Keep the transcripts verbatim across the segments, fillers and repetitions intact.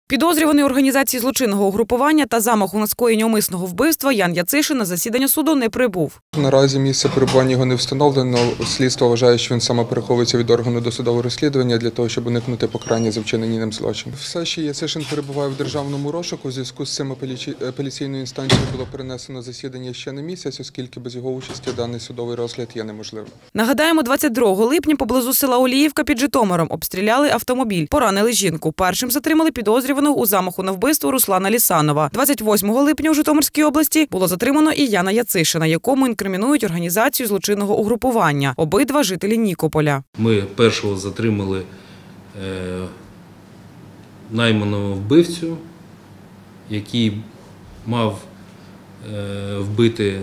Підозрюваний у організації злочинного угрупування та замаху на скоєння умисного вбивства Ян Яцишин на засідання суду не прибув. Наразі місце перебування його не встановлено. Слідство вважає, що він саме переховується від органу досудового розслідування для того, щоб уникнути покарання за вчинені ним злочин. Все ще Яцишин перебуває в державному розшуку. У зв'язку з цим апеляційною інстанцією було перенесено засідання ще на місяць, оскільки без його участі даний судовий розгляд є неможливим. Нагадаємо, двадцять другого липня поблизу села Оліївка під Житомиром обстріляли автомобіль, поранили жінку. Першим затримали підозрюваного у замаху на вбивство Руслана Лісанова. двадцять восьмого липня у Житомирській області було затримано і Яна Яцишина, якому інкримінують організацію злочинного угрупування. Обидва жителі Нікополя. Ми першого затримали е, найманого вбивцю, який мав е, вбити е,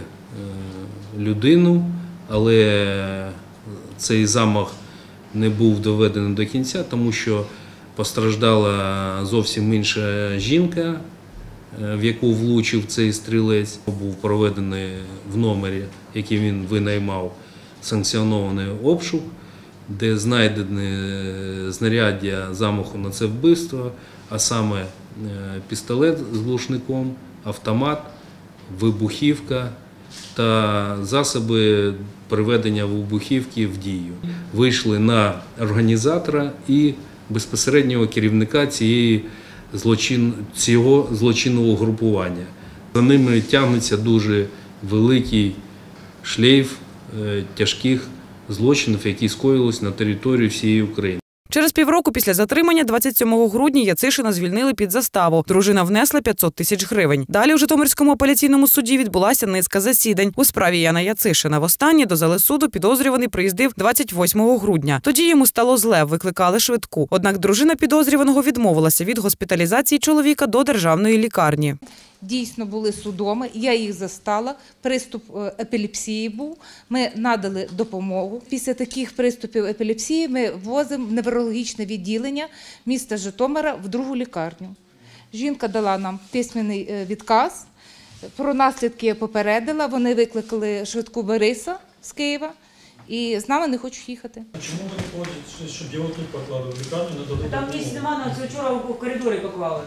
людину, але цей замах не був доведений до кінця, тому що постраждала зовсім інша жінка, в яку влучив цей стрілець. Був проведений в номері, який він винаймав, санкціонований обшук, де знайдені знаряддя замаху на це вбивство, а саме пістолет з глушником, автомат, вибухівка та засоби приведення вибухівки в дію. Вийшли на організатора і безпосереднього керівника цієї злочин, цього злочинного групування. За ними тягнеться дуже великий шлейф тяжких злочинів, які скоїлись на території всієї України. Через півроку після затримання двадцять сьомого грудня Яцишина звільнили під заставу. Дружина внесла п'ятсот тисяч гривень. Далі у Житомирському апеляційному суді відбулася низка засідань. У справі Яна Яцишина востаннє до зали суду підозрюваний приїздив двадцять восьмого грудня. Тоді йому стало зле, викликали швидку. Однак дружина підозрюваного відмовилася від госпіталізації чоловіка до державної лікарні. Дійсно були судоми, я їх застала, приступ епілепсії був, ми надали допомогу. Після таких приступів епілепсії ми возимо в неврологічне відділення міста Житомира в другу лікарню. Жінка дала нам письменний відказ, про наслідки я попередила, вони викликали швидку Бориса з Києва і з нами не хочуть їхати. А чому ви не хочете, щоб його тут поклали в лікарню? Там місць немає, це вчора в коридорі поклали.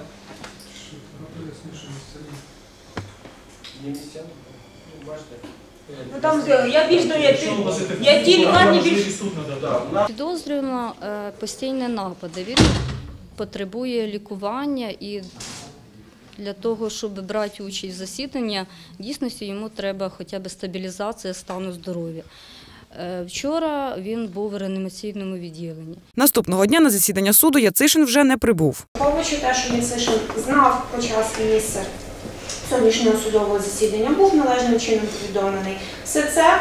Є місця? Бачите? Ну там я більш я ті, я ті лікарні більш. Підозрюємо постійні напади. Він потребує лікування і для того, щоб брати участь в засіданні, дійсно йому треба хоча б стабілізація стану здоров'я. Вчора він був в реанімаційному відділенні. Наступного дня на засідання суду Яцишин вже не прибув. Враховуючи те, що Яцишин знав про час і місце сьогоднішнього судового засідання, був належним чином повідомлений. Все це,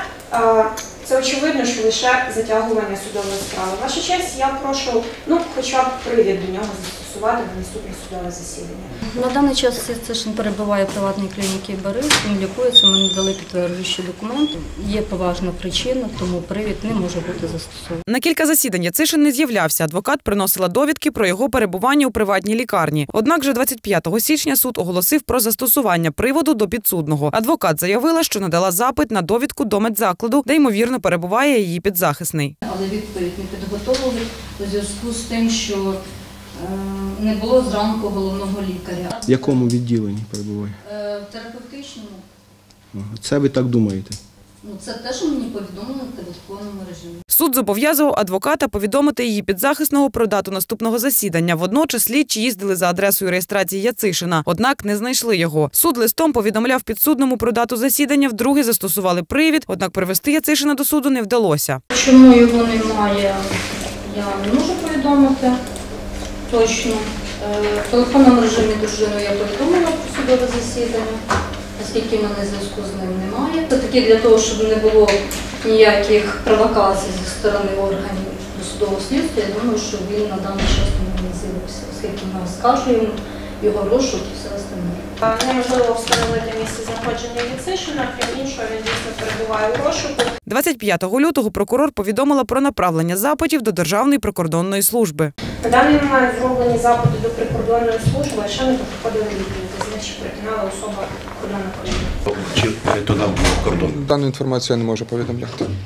це очевидно, що лише затягування судової справи. Ваша честь, я прошу, ну, хоча б привід до нього застосувати на наступне судове засідання. На даний час Яцишин перебуває в приватній клініці Борис, він лікується, ми надали підтверджуючі документи. Є поважна причина, тому привід не може бути застосований. На кілька засідань Яцишин не з'являвся. Адвокат приносила довідки про його перебування у приватній лікарні. Однак вже двадцять п'ятого січня суд оголосив про застосування приводу до підсудного. Адвокат заявила, що надала запит на довідку до медзакладу, де, ймовірно, перебуває її підзахисний. Але відповідь не підготовили у зв'язку з тим, що не було зранку головного лікаря. В якому відділенні перебуває? В терапевтичному. Це ви так думаєте? Ну, це те, що мені повідомили в телефонному режимі. Суд зобов'язував адвоката повідомити її підзахисного про дату наступного засідання. Водночас слідчі їздили за адресою реєстрації Яцишина, однак не знайшли його. Суд листом повідомляв підсудному про дату засідання, вдруге застосували привід, однак привести Яцишина до суду не вдалося. Чому його немає, я не можу повідомити точно. В телефонному режимі дружину я повідомила про судове засідання, оскільки в мене зв'язку з ним немає. Це таки для того, щоб не було ніяких провокацій зі сторони органів досудового слідства, я думаю, що він на даний час не з'явився, оскільки ми оскаржуємо його розшук і все остальне. Неможливо встановити місце знаходження Яцишина, крім іншого, він дійсно перебуває у розшуку. двадцять п'ятого лютого прокурор повідомила про направлення запитів до Державної прикордонної служби. На даний момент зроблені запити до прикордонної служби, а ще не проходили відповіді, значить перетинала особа кордону країни. Чи перетинав кордон? Дану інформацію я не можу повідомляти.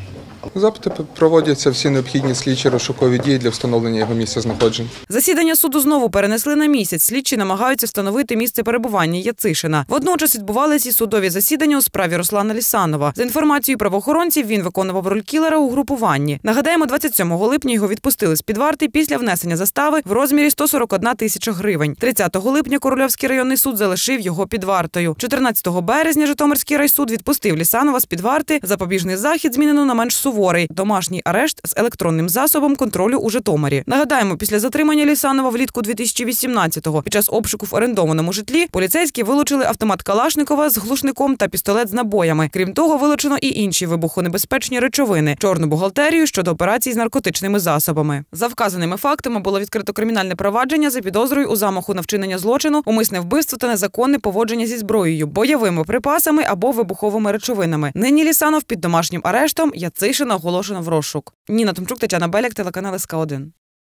Запити проводяться всі необхідні слідчі розшукові дії для встановлення його місця знаходження. Засідання суду знову перенесли на місяць. Слідчі намагаються встановити місце перебування Яцишина. Водночас відбувалися і судові засідання у справі Руслана Лісанова. За інформацією правоохоронців, він виконував роль кілера у групуванні. Нагадаємо, двадцять сьомого липня його відпустили з-під варти після внесення застави в розмірі сто сорок одна тисяча гривень. тридцятого липня Корольовський районний суд залишив його під вартою. чотирнадцятого березня Житомирський райсуд відпустив Лісанова з-під варти. Запобіжний захід змінено на менш суворий – домашній арешт з електронним засобом контролю у Житомирі. Нагадаємо, після затримання Лісанова влітку дві тисячі вісімнадцятого під час обшуку в орендованому житлі поліцейські вилучили автомат Калашникова з глушником та пістолет з набоями. Крім того, вилучено і інші вибухонебезпечні речовини – чорну бухгалтерію щодо операцій з наркотичними засобами. За вказаними фактами було відкрито кримінальне провадження за підозрою у замаху на вчинення злочину, умисне вбивство та незаконне поводження зі зброєю, бойовими припасами або вибуховими речовинами. Нині Лісанов під домашнім арештом, Яцишина оголошено в розшук. Ніна Томчук, Тетяна Беляк, телеканал ес ка один.